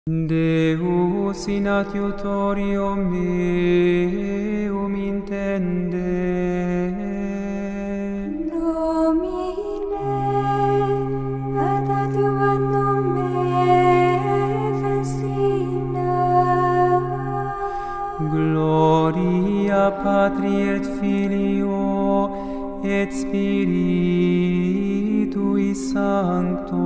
Deus in adiutorium meum intende. Domine, ad adiuvandum me festina. Gloria Patri et Filio et Spiritui Sancto.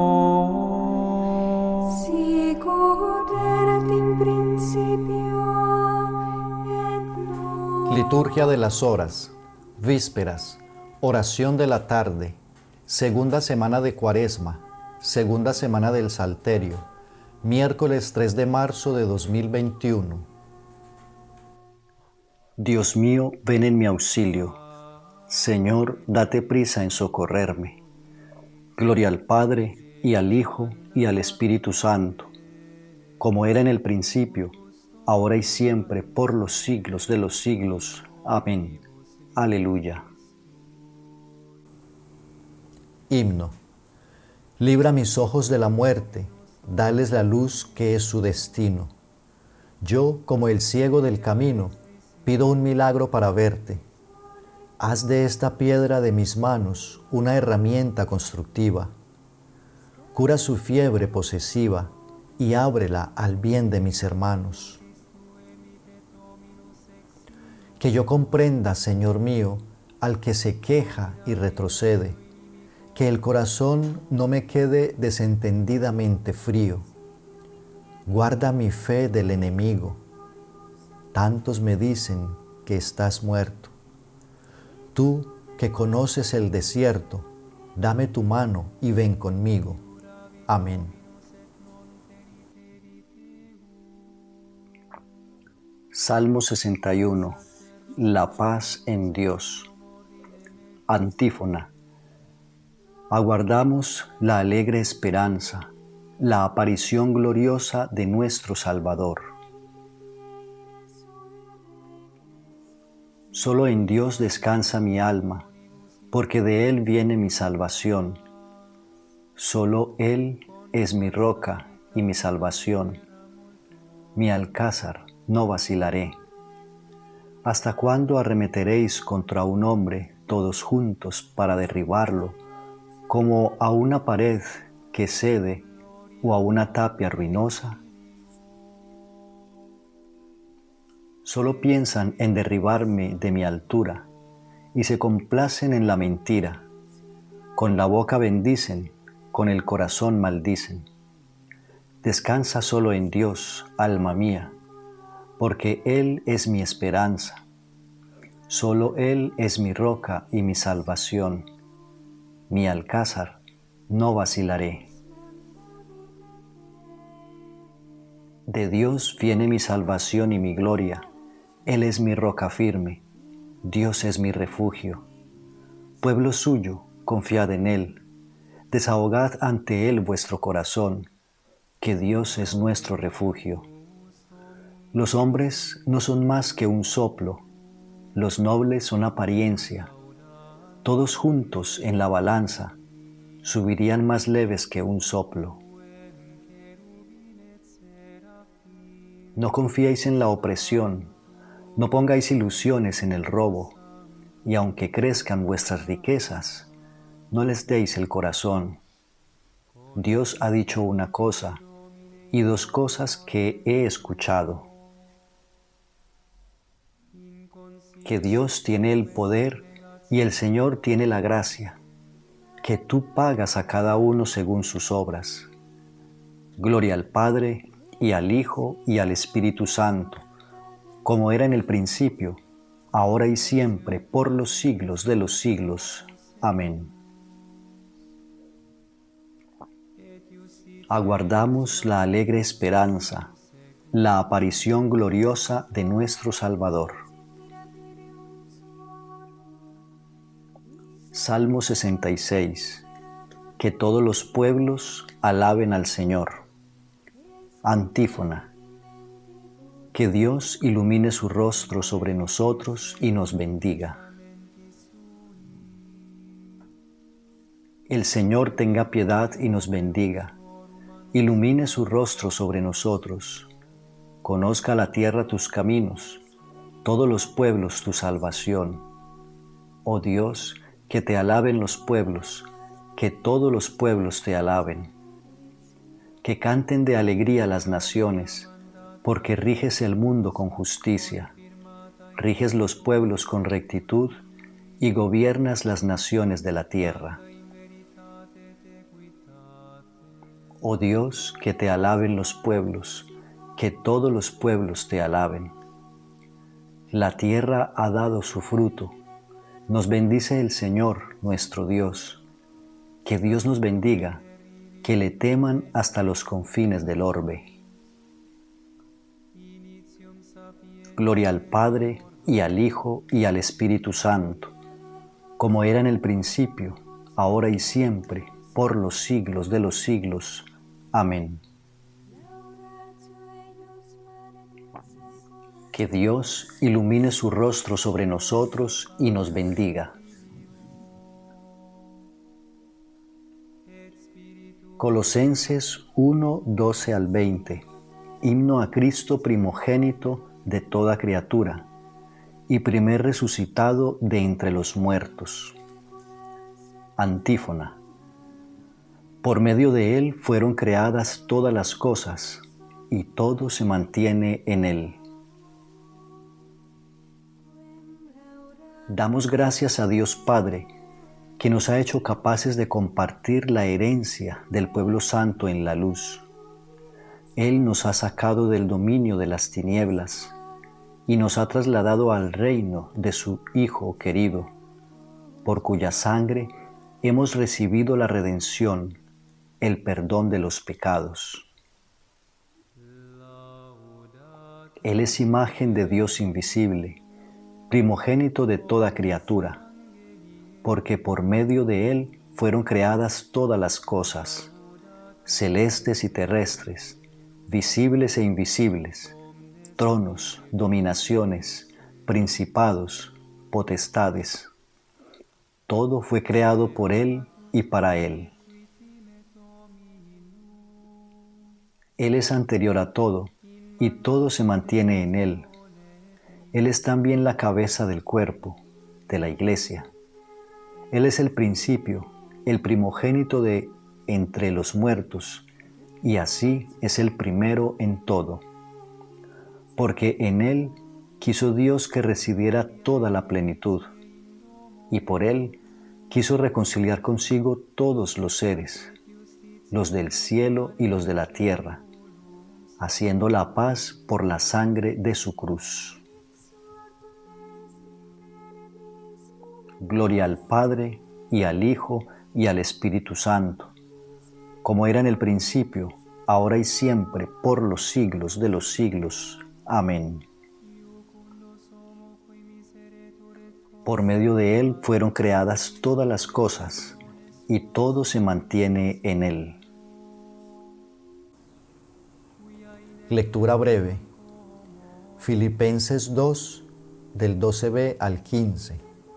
Sicut erat in principio et nunc. Liturgia de las horas, vísperas, oración de la tarde, segunda semana de Cuaresma, segunda semana del Salterio, miércoles 3 de marzo de 2021. Dios mío, ven en mi auxilio. Señor, date prisa en socorrerme. Gloria al Padre, y al Hijo, y al Espíritu Santo, como era en el principio, ahora y siempre, por los siglos de los siglos. Amén. Aleluya. Himno. Libra mis ojos de la muerte, dales la luz que es su destino. Yo, como el ciego del camino, pido un milagro para verte. Haz de esta piedra de mis manos una herramienta constructiva. Cura su fiebre posesiva y ábrela al bien de mis hermanos. Que yo comprenda, Señor mío, al que se queja y retrocede, que el corazón no me quede desentendidamente frío. Guarda mi fe del enemigo. Tantos me dicen que estás muerto. Tú, que conoces el desierto, dame tu mano y ven conmigo. Amén. Salmo 61. La paz en Dios. Antífona. Aguardamos la alegre esperanza, la aparición gloriosa de nuestro Salvador. Solo en Dios descansa mi alma, porque de Él viene mi salvación. Solo Él es mi roca y mi salvación. Mi alcázar no vacilaré. ¿Hasta cuándo arremeteréis contra un hombre todos juntos para derribarlo, como a una pared que cede o a una tapia ruinosa? Solo piensan en derribarme de mi altura y se complacen en la mentira. Con la boca bendicen, con el corazón maldicen. Descansa solo en Dios, alma mía, porque Él es mi esperanza. Solo Él es mi roca y mi salvación. Mi alcázar no vacilaré. De Dios viene mi salvación y mi gloria. Él es mi roca firme. Dios es mi refugio. Pueblo suyo, confiad en Él. Desahogad ante Él vuestro corazón, que Dios es nuestro refugio. Los hombres no son más que un soplo, los nobles son apariencia. Todos juntos en la balanza subirían más leves que un soplo. No confiéis en la opresión, no pongáis ilusiones en el robo, y aunque crezcan vuestras riquezas, no les deis el corazón. Dios ha dicho una cosa, y dos cosas que he escuchado: que Dios tiene el poder y el Señor tiene la gracia, que tú pagas a cada uno según sus obras. Gloria al Padre, y al Hijo, y al Espíritu Santo, como era en el principio, ahora y siempre, por los siglos de los siglos. Amén. Aguardamos la alegre esperanza, la aparición gloriosa de nuestro Salvador. Salmo 66. Que todos los pueblos alaben al Señor. Antífona. Que Dios ilumine su rostro sobre nosotros y nos bendiga. El Señor tenga piedad y nos bendiga. ilumine su rostro sobre nosotros. Conozca la tierra tus caminos, todos los pueblos tu salvación. Oh Dios, que te alaben los pueblos, que todos los pueblos te alaben. Que canten de alegría las naciones, porque riges el mundo con justicia. Riges los pueblos con rectitud y gobiernas las naciones de la tierra. Oh Dios, que te alaben los pueblos, que todos los pueblos te alaben. La tierra ha dado su fruto. Nos bendice el Señor, nuestro Dios. Que Dios nos bendiga, que le teman hasta los confines del orbe. Gloria al Padre, y al Hijo, y al Espíritu Santo, como era en el principio, ahora y siempre, por los siglos de los siglos. Amén. Que Dios ilumine su rostro sobre nosotros y nos bendiga. Colosenses 1, 12 al 20. Himno a Cristo primogénito de toda criatura y primer resucitado de entre los muertos. Antífona. Por medio de Él fueron creadas todas las cosas, y todo se mantiene en Él. Damos gracias a Dios Padre, que nos ha hecho capaces de compartir la herencia del pueblo santo en la luz. Él nos ha sacado del dominio de las tinieblas y nos ha trasladado al reino de su Hijo querido, por cuya sangre hemos recibido la redención, el perdón de los pecados. Él es imagen de Dios invisible, primogénito de toda criatura, porque por medio de Él fueron creadas todas las cosas, celestes y terrestres, visibles e invisibles, tronos, dominaciones, principados, potestades. Todo fue creado por Él y para Él. Él es anterior a todo, y todo se mantiene en Él. Él es también la cabeza del cuerpo, de la Iglesia. Él es el principio, el primogénito de entre los muertos, y así es el primero en todo. Porque en Él quiso Dios que residiera toda la plenitud, y por Él quiso reconciliar consigo todos los seres, los del cielo y los de la tierra, haciendo la paz por la sangre de su cruz. Gloria al Padre, y al Hijo, y al Espíritu Santo, como era en el principio, ahora y siempre, por los siglos de los siglos. Amén. Por medio de Él fueron creadas todas las cosas, y todo se mantiene en Él. Lectura breve. Filipenses 2, del 12b al 15.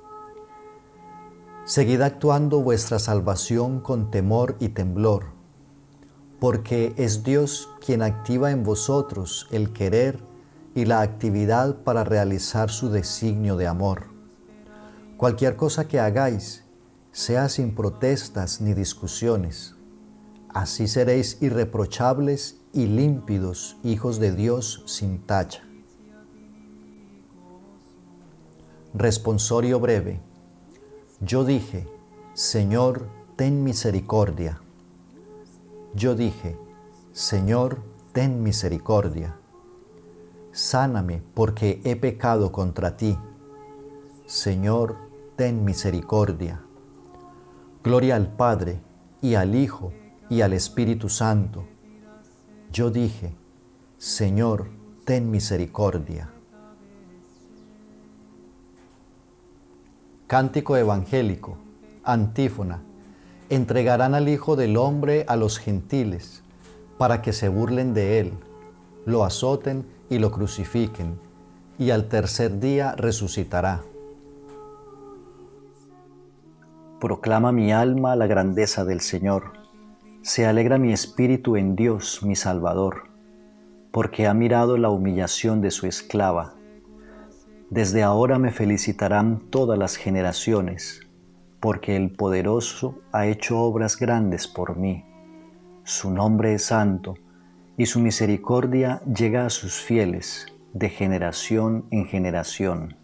Seguid actuando vuestra salvación con temor y temblor, porque es Dios quien activa en vosotros el querer y la actividad para realizar su designio de amor. Cualquier cosa que hagáis, sea sin protestas ni discusiones. Así seréis irreprochables y límpidos, hijos de Dios sin tacha. Responsorio breve. Yo dije, Señor, ten misericordia. Yo dije, Señor, ten misericordia. Sáname, porque he pecado contra ti. Señor, ten misericordia. Gloria al Padre, y al Hijo, y al Espíritu Santo. Yo dije, Señor, ten misericordia. Cántico evangélico, antífona. Entregarán al Hijo del Hombre a los gentiles, para que se burlen de Él, lo azoten y lo crucifiquen, y al tercer día resucitará. Proclama mi alma la grandeza del Señor. Se alegra mi espíritu en Dios, mi Salvador, porque ha mirado la humillación de su esclava. Desde ahora me felicitarán todas las generaciones, porque el Poderoso ha hecho obras grandes por mí. Su nombre es santo, y su misericordia llega a sus fieles, de generación en generación.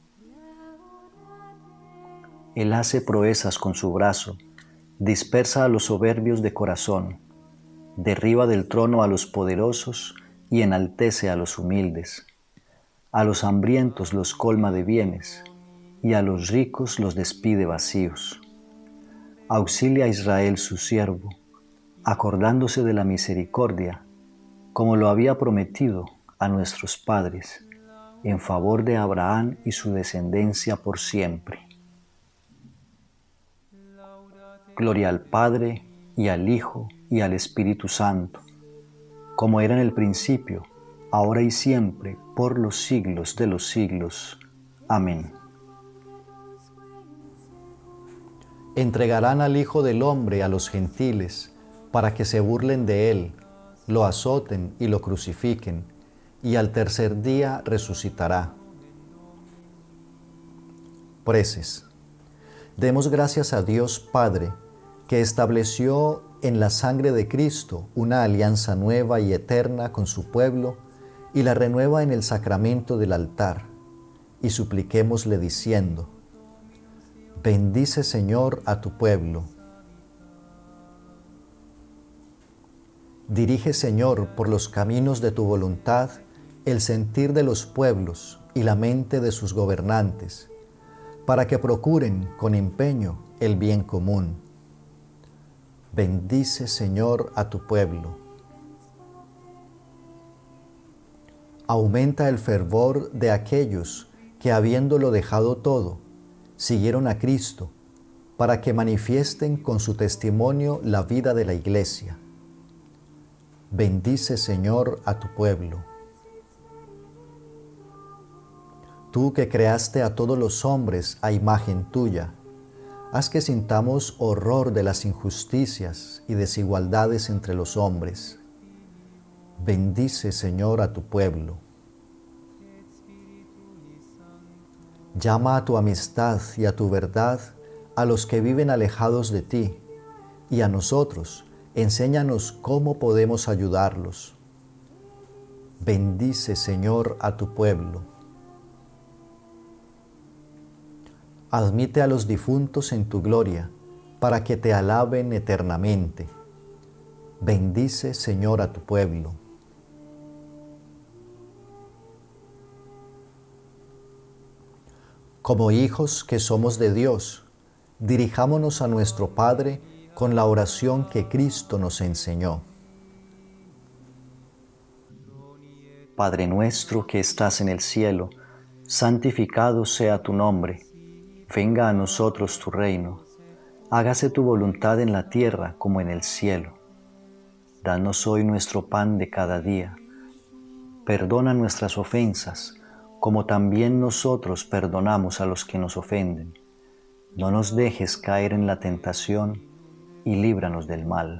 Él hace proezas con su brazo, dispersa a los soberbios de corazón, derriba del trono a los poderosos y enaltece a los humildes. A los hambrientos los colma de bienes, y a los ricos los despide vacíos. Auxilia a Israel su siervo, acordándose de la misericordia, como lo había prometido a nuestros padres, en favor de Abraham y su descendencia por siempre. Gloria al Padre, y al Hijo, y al Espíritu Santo, como era en el principio, ahora y siempre, por los siglos de los siglos. Amén. Entregarán al Hijo del Hombre a los gentiles, para que se burlen de él, lo azoten y lo crucifiquen, y al tercer día resucitará. Preces. Demos gracias a Dios Padre, que estableció en la sangre de Cristo una alianza nueva y eterna con su pueblo, y la renueva en el sacramento del altar, y supliquémosle diciendo: bendice, Señor, a tu pueblo. Dirige, Señor, por los caminos de tu voluntad el sentir de los pueblos y la mente de sus gobernantes, para que procuren con empeño el bien común. Bendice, Señor, a tu pueblo. Aumenta el fervor de aquellos que, habiéndolo dejado todo, siguieron a Cristo, para que manifiesten con su testimonio la vida de la Iglesia. Bendice, Señor, a tu pueblo. Tú que creaste a todos los hombres a imagen tuya, haz que sintamos horror de las injusticias y desigualdades entre los hombres. Bendice, Señor, a tu pueblo. Llama a tu amistad y a tu verdad a los que viven alejados de ti, y a nosotros enséñanos cómo podemos ayudarlos. Bendice, Señor, a tu pueblo. Admite a los difuntos en tu gloria, para que te alaben eternamente. Bendice, Señor, a tu pueblo. Como hijos que somos de Dios, dirijámonos a nuestro Padre con la oración que Cristo nos enseñó. Padre nuestro que estás en el cielo, santificado sea tu nombre. Venga a nosotros tu reino. Hágase tu voluntad en la tierra como en el cielo. Danos hoy nuestro pan de cada día. Perdona nuestras ofensas, como también nosotros perdonamos a los que nos ofenden. No nos dejes caer en la tentación, y líbranos del mal.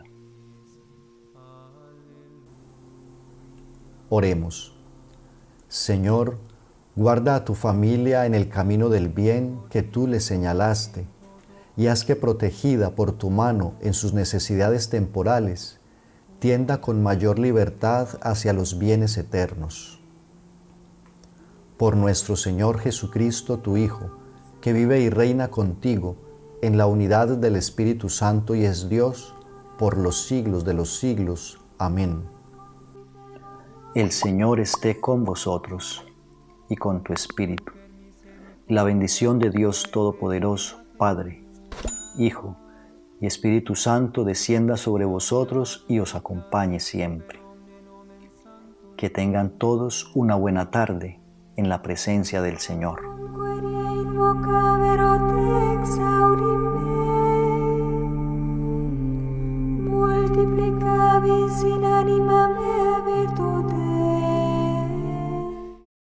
Oremos. Señor, guarda a tu familia en el camino del bien que tú le señalaste, y haz que, protegida por tu mano en sus necesidades temporales, tienda con mayor libertad hacia los bienes eternos. Por nuestro Señor Jesucristo, tu Hijo, que vive y reina contigo en la unidad del Espíritu Santo y es Dios por los siglos de los siglos. Amén. El Señor esté con vosotros y con tu espíritu. La bendición de Dios Todopoderoso, Padre, Hijo y Espíritu Santo descienda sobre vosotros y os acompañe siempre. Que tengan todos una buena tarde en la presencia del Señor.